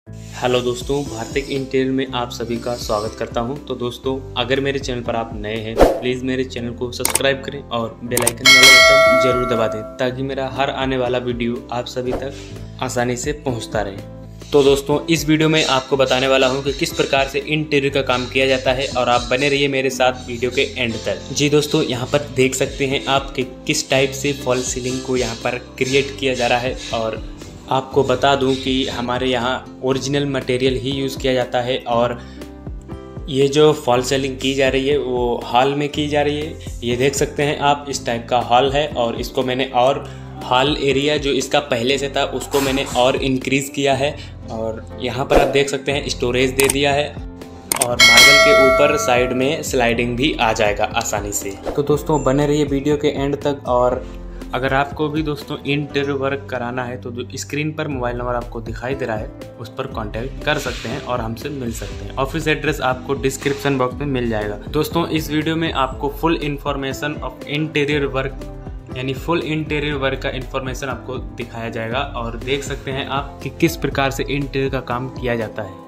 Hello दोस्तों, भारतीय interior में आप सभी का स्वागत करता हूं। तो दोस्तों, अगर मेरे चैनल पर आप नए हैं तो प्लीज़ मेरे चैनल को सब्सक्राइब करें और बेल आइकन वाला बटन जरूर दबा दें ताकि मेरा हर आने वाला वीडियो आप सभी तक आसानी से पहुंचता रहे। तो दोस्तों, इस वीडियो में आपको बताने वाला हूं कि किस प्रकार से इंटीरियर का काम किया जाता है और आप बने रहिए मेरे साथ वीडियो के एंड तक। जी दोस्तों, यहाँ पर देख सकते हैं आप कि किस टाइप से फॉल सीलिंग को यहाँ पर क्रिएट किया जा रहा है। और आपको बता दूं कि हमारे यहाँ ओरिजिनल मटेरियल ही यूज़ किया जाता है और ये जो फॉल सीलिंग की जा रही है वो हॉल में की जा रही है। ये देख सकते हैं आप, इस टाइप का हॉल है और इसको मैंने और हॉल एरिया जो इसका पहले से था उसको मैंने और इंक्रीज़ किया है। और यहाँ पर आप देख सकते हैं स्टोरेज दे दिया है और मार्बल के ऊपर साइड में स्लाइडिंग भी आ जाएगा आसानी से। तो दोस्तों, बने रहिए वीडियो के एंड तक। और अगर आपको भी दोस्तों इंटीरियर वर्क कराना है तो जो स्क्रीन पर मोबाइल नंबर आपको दिखाई दे रहा है उस पर कांटेक्ट कर सकते हैं और हमसे मिल सकते हैं। ऑफिस एड्रेस आपको डिस्क्रिप्शन बॉक्स में मिल जाएगा। दोस्तों, इस वीडियो में आपको full information of interior work यानी फुल इंटीरियर वर्क का इंफॉर्मेशन आपको दिखाया जाएगा और देख सकते हैं आप कि किस प्रकार से इंटीरियर का काम किया जाता है।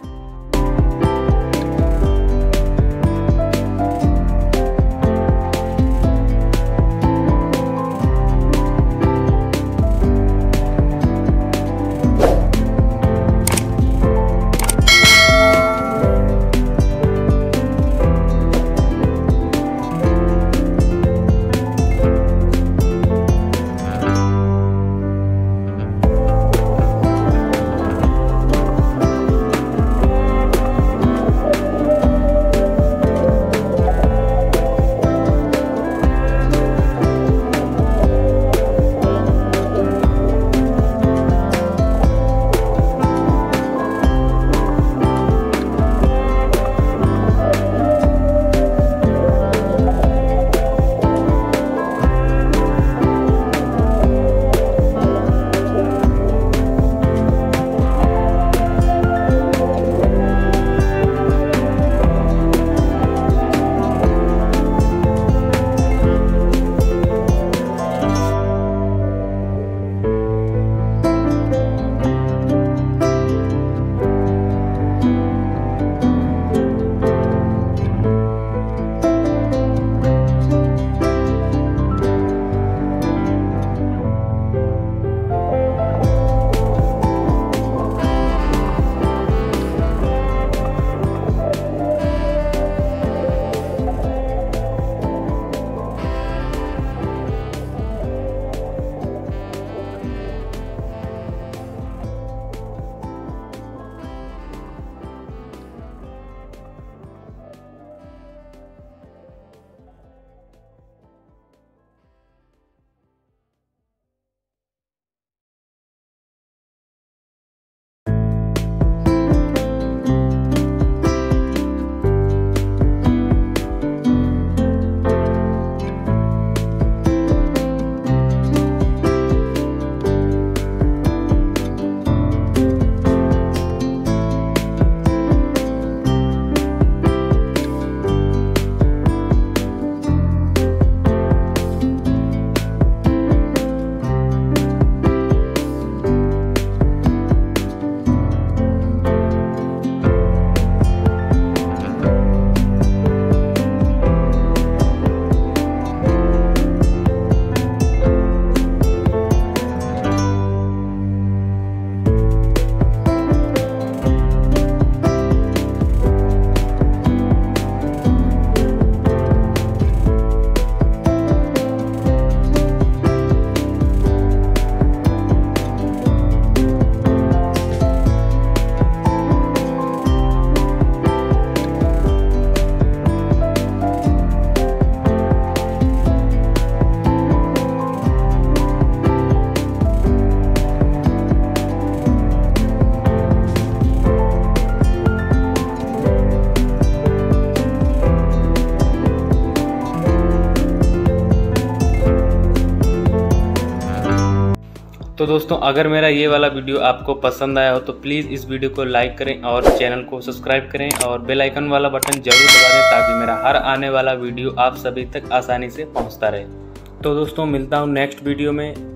तो दोस्तों, अगर मेरा ये वाला वीडियो आपको पसंद आया हो तो प्लीज़ इस वीडियो को लाइक करें और चैनल को सब्सक्राइब करें और बेल आइकन वाला बटन जरूर दबा दें ताकि मेरा हर आने वाला वीडियो आप सभी तक आसानी से पहुंचता रहे। तो दोस्तों, मिलता हूं नेक्स्ट वीडियो में।